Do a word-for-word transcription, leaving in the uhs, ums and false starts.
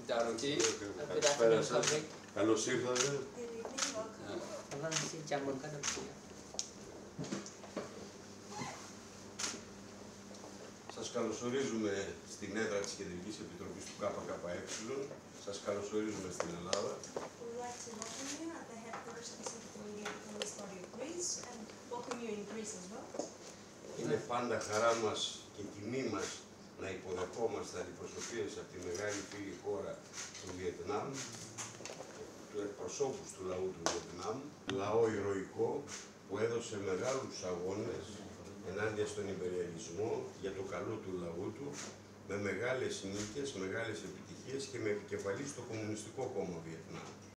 Daruki. Καλησπέρα σας. Καλώς ήρθατε. Vâng, xin chào mừng các đồng chí. Σας καλωσορίζουμε στην έδρα της Κεντρικής Επιτροπής του ΚΚΕ. Σας καλωσορίζουμε στην Ελλάδα. Είναι πάντα χαρά μας και τιμή μας να υποδεχόμαστε αντιπροσωπείες από τη μεγάλη φίλη χώρα του Βιετνάμ, του εκπροσώπους του λαού του Βιετνάμ, λαό ηρωικό που έδωσε μεγάλους αγώνες ενάντια στον υπεριαλισμό για το καλό του λαού του, με μεγάλες νίκες, μεγάλες επιτυχίες και με επικεφαλής το Κομμουνιστικό Κόμμα Βιετνάμ.